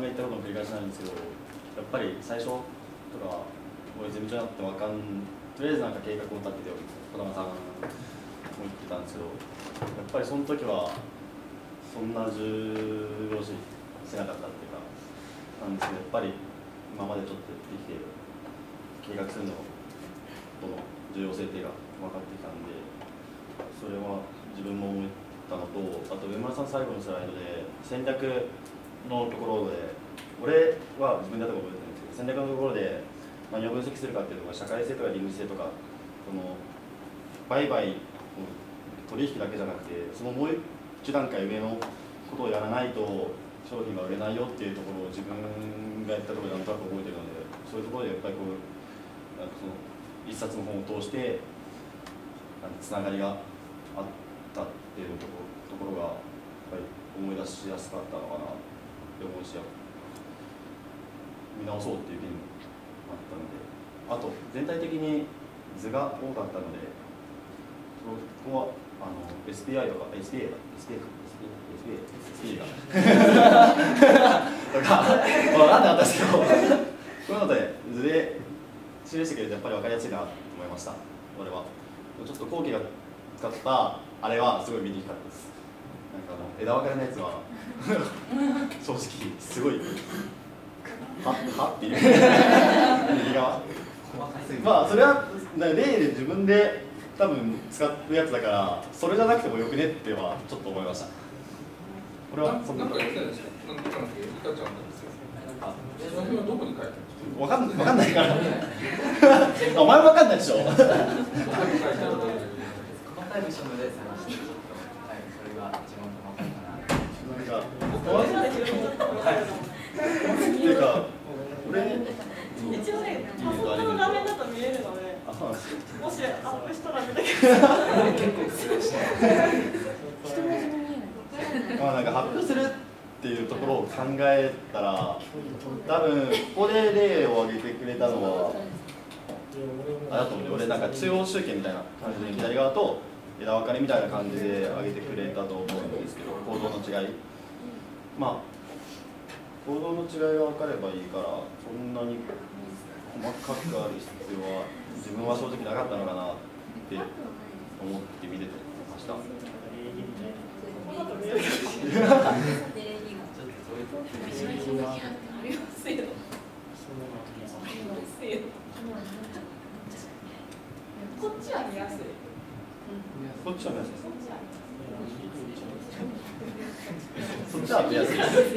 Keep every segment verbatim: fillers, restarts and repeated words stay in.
言ったことの繰り返しなんですけど、やっぱり最初とか俺ゼミ長になってわかんとりあえずなんか計画を立てて児玉さんも言ってたんですけど、やっぱりその時はそんな重要視しなかったっていうかなんですけど、やっぱり今までちょっとやってきて計画するのとの重要性っていうか分かってきたんで、それは自分も思ったのと、あと上村さん最後のスライドで戦略のところで、俺は自分でやったこと覚えてないんですけど、戦略のところで何を分析するかっていうのが社会性とか倫理性とか、その売買取引だけじゃなくて、そのもう一段階上のことをやらないと商品が売れないよっていうところを自分がやったところでなんとなく覚えてるので、そういうところでやっぱりこうなんかその一冊の本を通してつながりがあったっていうところ、ところがやっぱり思い出しやすかったのかなって思うし、見直そうっていう気にもあったので、あと全体的に図が多かったので、そこはあの エスピーアイ とか エスピーエー だ エスピーエー か エスピーエー だとか分かんなかったですけど、こういうので図で示してくれてやっぱり分かりやすいなと思いました。俺はちょっと後期が使ったあれはすごい見にくかったです。なんかあの枝分かれのやつは正直すごいははっていう右側まあそれは例で自分で多分使うやつだからそれじゃなくてもよくねってはちょっと思いました。これはそんななんか言ってたんですよ。なんかリカちゃんなんですよ。その辺はどこに書いてあるんですか。 わかんわかんないからお前もわかんないでしょ。 細かい部署ので探してちょっと、はい、それが一番細かいかな。 なんかっていうか俺一応ね、パソコンの画面だと見えるので、もしアップしたら見たけど結構失礼してまあなんか発表するっていうところを考えたら、多分ここで例を挙げてくれたのはあれだと思う。俺なんか中央集計みたいな感じで左側と枝分かれみたいな感じで挙げてくれたと思うんですけど、行動の違い、まあ行動の違いが分かればいいから、そんなに細かくある必要は自分は正直なかったのかなって思って見ててました。 こっちは見やすい。 こっちは見やすい。そっちは見やすい。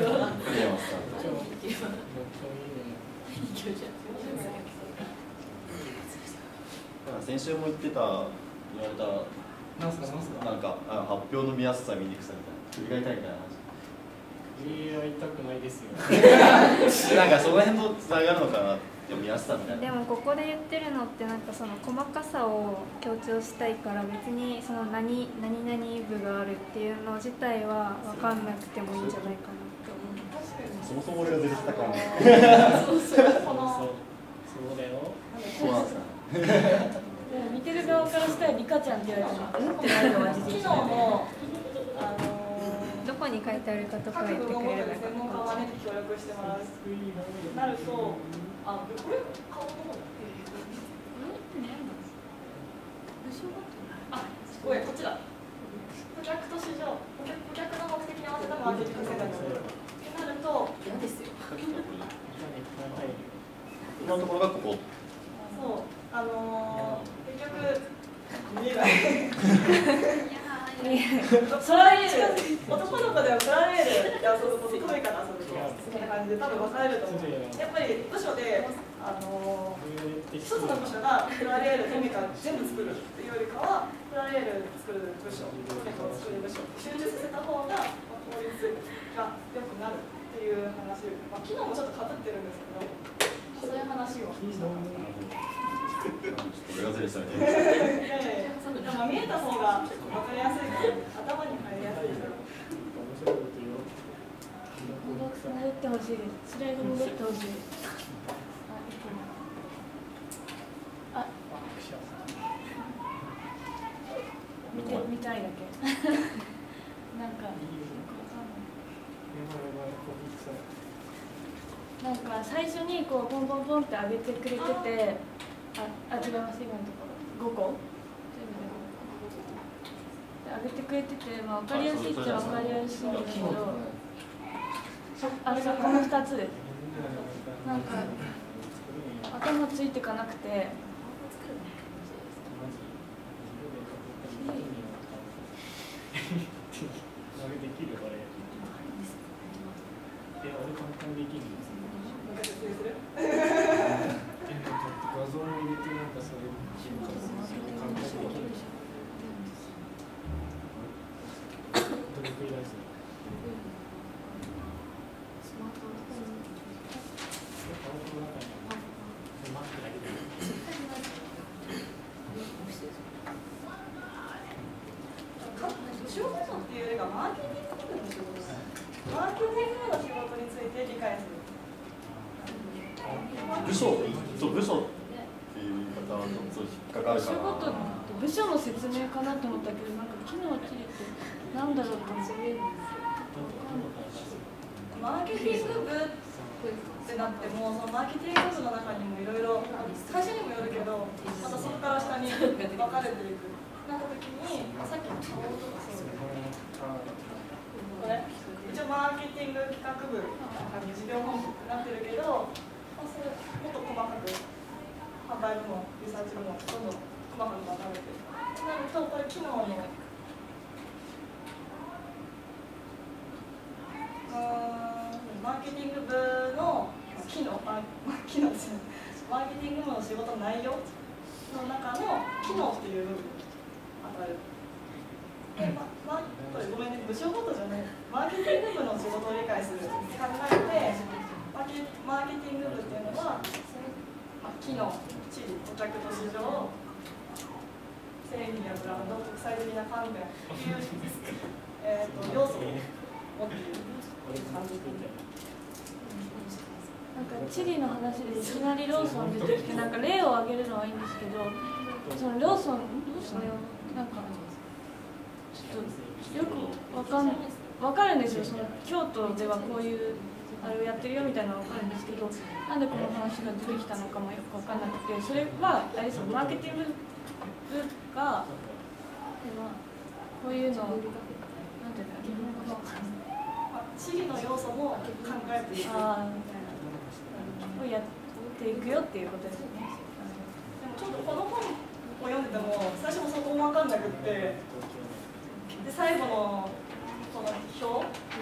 先週も言ってた、言われた、 なんすかなんすか。 なんかあ発表の見やすさ、見にくさみたいな、振り返りたいみたいな話。 言いたくないですよ。 なんかその辺とつながるのかなって見やすさみたいな。 でもここで言ってるのってなんかその細かさを強調したいから、別にその何何々部があるっていうの自体は分かんなくてもいいんじゃないかなって思う。 そもそも俺が出てきたからね。 そうそう、このそうだよ。 そうなんですか。 見てる側からしたらリカちゃんって言われたらうんってなるのは事実機能のあのどこに書いてあるかとか各言ってく部を持ってるれればよかった。 専門家を招いて協力してもらうなると、あ、これ顔の方だ。あ、ごめん、こっちだ。顧客と市場、顧客、顧客の目的に合わせたマーケティング戦略ってなると嫌ですよ。 今のところがここ。 そう、あのー、結局見えない。プラレール、男の子ではプラレール、いや、そうそう、トミカの遊びと好きな感じで多分分かれると思う。やっぱり部署で、あのー、一つの部署がプラレール、トミカ全部作るっていうよりかは、プラレール作る部署、トミカを作る部署、集中させた方が効率が良くなるっていう話、まあ、昨日もちょっとかぶってるんですけど、そういう話をしたかった。 俺がずれしたみたいな。 でも見えた方が分かりやすいから、頭に入りやすいから。 戻ってほしいです。スライド戻ってほしい。あ、見てみたいだけ。なんか。 なんか最初にこうポンポンポンって上げてくれてて、あ、あ違います、今のところごこ上げてくれてて、まあ、分かりやすいっちゃ分かりやすいんですけど、あ、そう、このふたつです。なんか頭ついてかなくて、 画像を入れてなんかそういう簡単にできる。どれくらいですか？スマートフォンの中にマックだけで。 仕事っていうよりかマーケティングの仕事です。マーケティングの仕事について理解する。 部署と部署っていう言い方はちょっと引っかかるかな。 仕事部署の説明かなと思ったけど、なんか機能地理ってなんだろうと思って。 マーケティング部ってなっても、そのマーケティング部の中にもいろいろ会社にもよるけど、またそこから下に分かれていく。なった時に、さっきの顔とかそういうこれ一応マーケティング企画部事業本部ってなってるけど、まあ、それもっと細かく販売部門、リサーチ部門どんどん細かく分かれてる。となるとこれ機能のマーケティング部の機能、あ、機能ですね。マーケティング部の仕事の内容の中の機能っていう部分に当たる。で、ま、ま、これごめんね、部署ごとじゃない。マーケティング部の仕事を理解する考えて、マーケ、マーケティング部っていうのは、ま、機能、地理、顧客と市場、製品やブランド、国際的な観点っていう、えー、と要素を持っている感じで。 なんかチリの話でいきなりローソン出てきて、なんか例を挙げるのはいいんですけど、そのローソン、なんかちょっとよくわかんわかるんですよ。その京都ではこういうあれをやってるよみたいなのはわかるんですけど、なんでこの話が出てきたのかもよくわかんなくて、それはあれですよ、マーケティング部がこういうのをなんていうんだっけ、 地理の要素も考えている。 をやっていくよっていうことですね。 でもちょっとこの本を読んでても最初もそこも分かんなくって、で最後のこの表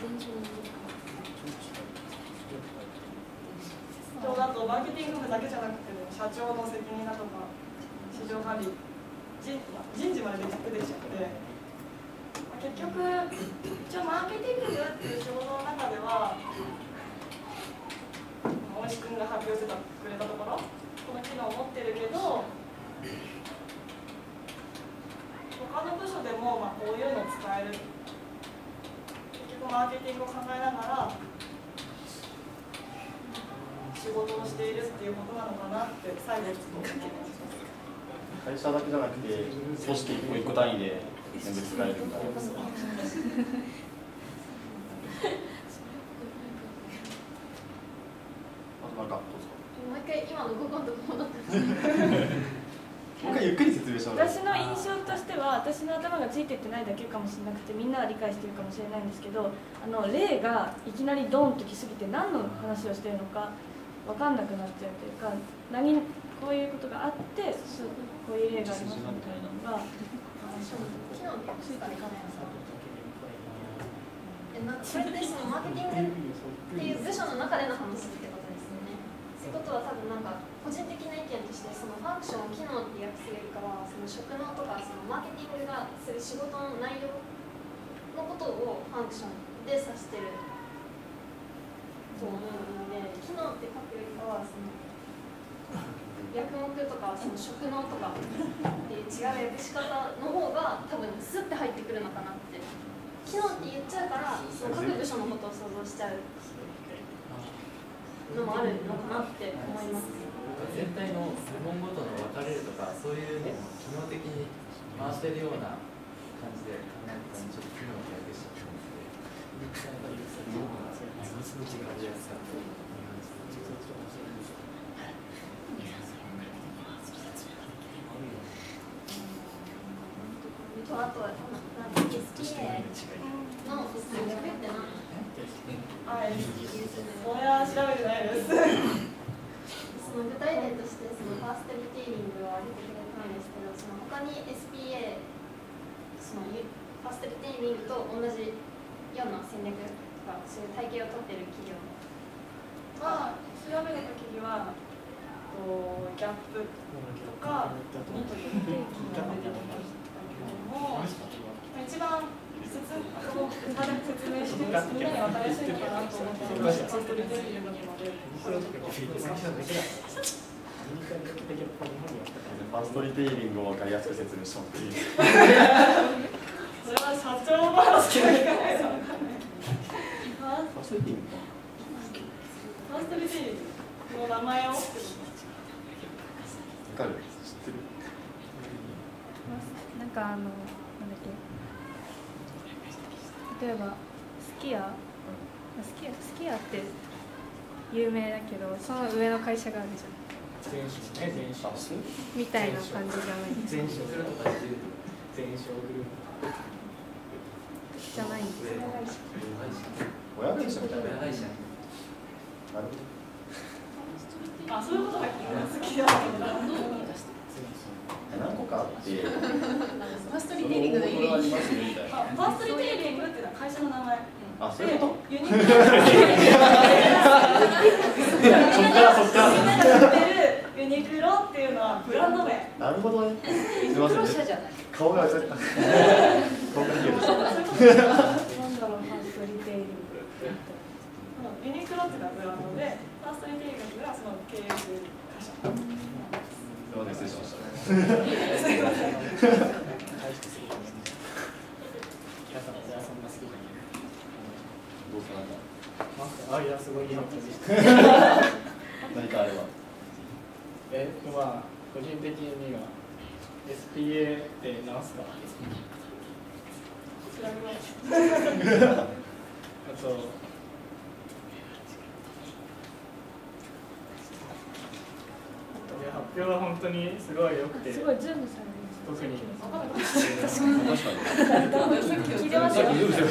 表だとマーケティング部だけじゃなくて社長の責任だとか市場管理、人, 人事まで出てきちゃって、結局一応マーケティング部っていう仕事の中では大西君が発表してたくれたところ、この機能を持ってるけど、他の部署でもまあこういうのを使える。結局マーケティングを考えながら仕事をしているっていうことなのかなって最後ちょっと思いました。 会社だけじゃなくて組織一個一個単位で全部使えるみたいな。なんかもう一回今のごこのとこ戻ってもう一回ゆっくり説明してもら私の印象としては、私の頭がついてってないだけかもしれなくて、みんなは理解してるかもしれないんですけど、あの例がいきなりドンときすぎて何の話をしてるのか分かんなくなっちゃうというか、何こういうことがあってこういう例がありますみたいなのが機能ってついていかないのさ。え、なんかそれってそのマーケティングっていう部署の中での話ってことですよね。ってことは多分なんか個人的な意見として、そのファンクションを機能って訳すよりかは、その職能とかそのマーケティングがする仕事の内容のことをファンクションで指してると思うので、機能って書くよりかはその訳目とかその職能とかっていう違う訳し方の方が多分スッて入ってくるのかなって。機能って言っちゃうからその各部署のことを想像しちゃうのもあるのかなって思います。 全体の部門ごとの分かれるとか、そういうのを機能的に回してるような感じで考えたら、ちょっと機能が逆しちゃってますので、やっぱりものがすごく違うやつだと思います。 とはなんか エスピーエー の戦略って何？ はい、それは調べてないです。 その具体例としてそのファーストリテイリングを挙げてくれたんですけど、その他に エスピーエー そのファーストリテイリングと同じような戦略とかそういう体系を取っている企業まあ調べた時はとギャップとかニトリの企業が出てきましたけども、一番説明してみんなに分かりやすいのかなと思ってファーストリテイリングなのでこれをちょっとファーストリテイリングを分かりやすく説明してもらっていいですか？ それは社長の話がいかないと分かんない。 ファーストリテイリングファーストリテイリングの名前を分かる？知ってる？ なんかあのなんだっけ、例えばスキヤ、スキヤスキヤって有名だけど、その上の会社があるじゃん。 全商ね、全商みたいな感じじゃない。 全商グループ全商グループじゃないんですよ。 親会社みたいな。 親会社。 なるほど。 あ、そういうことが好きだ。 何個かあって、フファーストリテイリングのイメージ。 ファーストリテイリングっていうのは会社の名前。 あ、そういうこと？ ユニクロ。そっからそっから。みんなが知ってるユニクロっていうのはブランド名。 なるほどね。すみませんね。顔が映った。顔が見える。 なんだろう、ファーストリテイリング。ユニクロっていうのはブランドで、ファーストリテイリングがその経営する会社。 すみません、失礼しました。 すみません。 どうかなんか。 あ、いや、すごいいいのかでした。 何かあれば。 え、まあ、個人的には エスピーエー って何すか？ 調べます。 あと、発表は本当にすごい良くて、 すごいズームされる。 特に確かに。 聞いてますよ。聞いて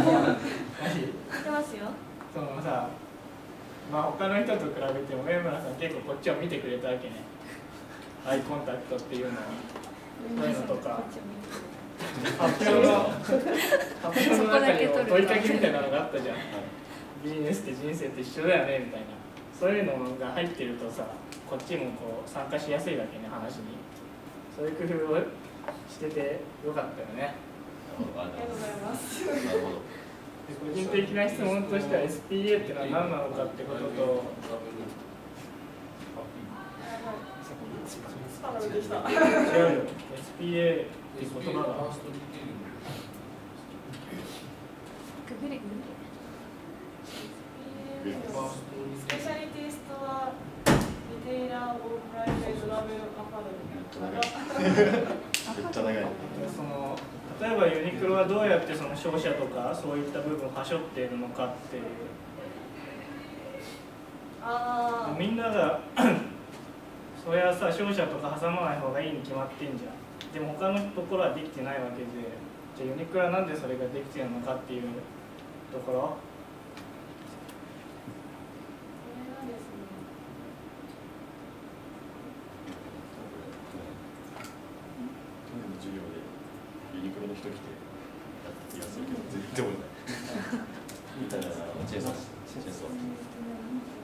ますよ。 そのさ、まあ他の人と比べても上村さん結構こっちを見てくれたわけね。アイコンタクトっていうのはそういうのとか発表の発表の中にも問いかけみたいなのがあったじゃん。ビジネスって人生って一緒だよねみたいな、そういうのが入ってるとさ、こっちもこう参加しやすいわけね、話に。そういう工夫をしててよかったよね。 ありがとうございます。 なるほど。 個人的な質問としては エスピーエー ってのは何なのかってことと、 スパナ出てきた。 違うよ、エスピーエー って言葉がググリグスペシャリティストアリテイラーオブプライベートラベルアパレル。 めっちゃ長い。 その例えばユニクロはどうやってその商社とかそういった部分をはしょっているのかっていう。 ああ。 みんながそりゃさ、商社とか挟まない方がいいに決まってんじゃん。でも他のところはできてないわけで、じゃあユニクロはなんでそれができてるのかっていうところ。 授業でユニクロの人来てやった気がするけど全然覚えてないみたいなチェーンソーチェーンソー